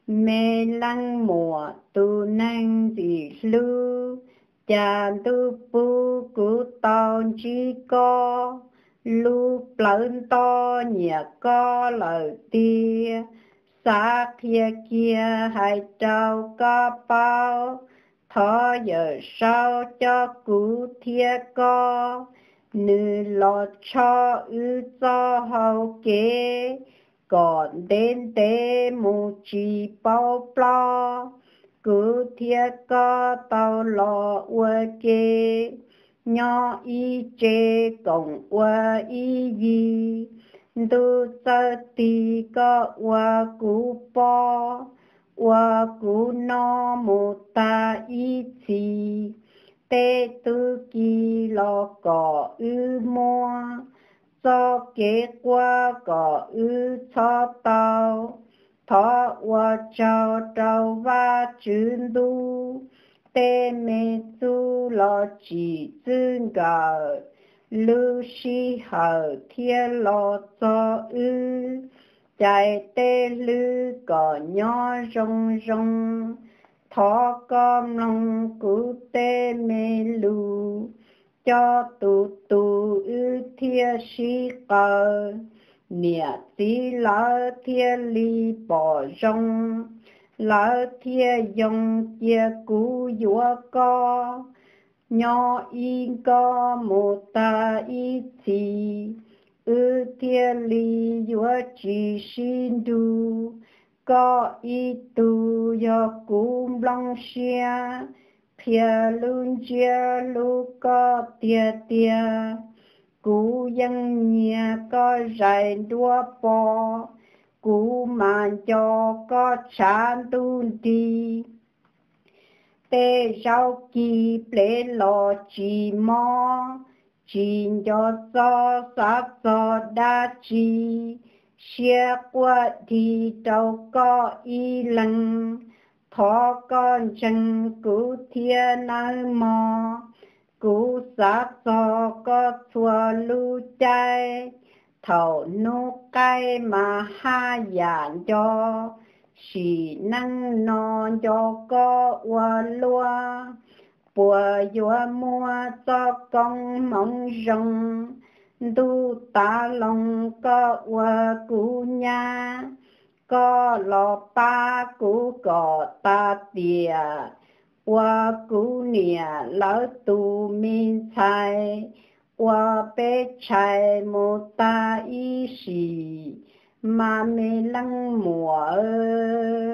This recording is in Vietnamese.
mê lăng mùa tu năng dị lưu cha tu pu cú tao chi co lu plơn to nhẹ co lời tia xa kia kia hai trâu có bao thọ giờ sau cho cú thiê co nữ lo cho ư cho hậu kế còn đến tế mù chỉ bao plo cứ thiê co tao lo ua kê nhỏ y chê cộng ua y gì tu sơ tì có ua cú po ua cú no mù ta y chi tê tư kỳ lo cỏ ư mua cho kế qua cỏ ư cho tao thọ ua trao trao va chữ đu tê mê tu lo chỉ dương gà lưu si hờ thiên lo cho ư chạy tê lư cỏ nhỏ rong rong thọ com lòng cú tê mê lù cho tu tu ư thiên si cờ nịa tí lỡ thiên ly bỏ rong lỡ thiên dòng chia cú dũa co nhỏ in có một ta ít thì ư thiên ly dũa chỉ xin đu có ít tu do cú blanc xia phía luôn chia lu có tia tia cú dân nhà có rải đua bò cú màn cho có chán tu đi tê rau kỳ ple lo chỉ mò chỉ cho sát cho đa chi xe qua thì đâu có y lăng thọ con chân cú thiên nơi mò cú sát cho có chùa lưu chay thầu nô cay mà ha giản cho chỉ năng non cho có ua lúa bùa dùa mua cho con mong rong tu ta lòng có ua cú nha có lò ba cú cỏ ta tìa ua cú nìa lỡ tu min chai ua bê chai mô ta y xì mà mê lăng mùa ơi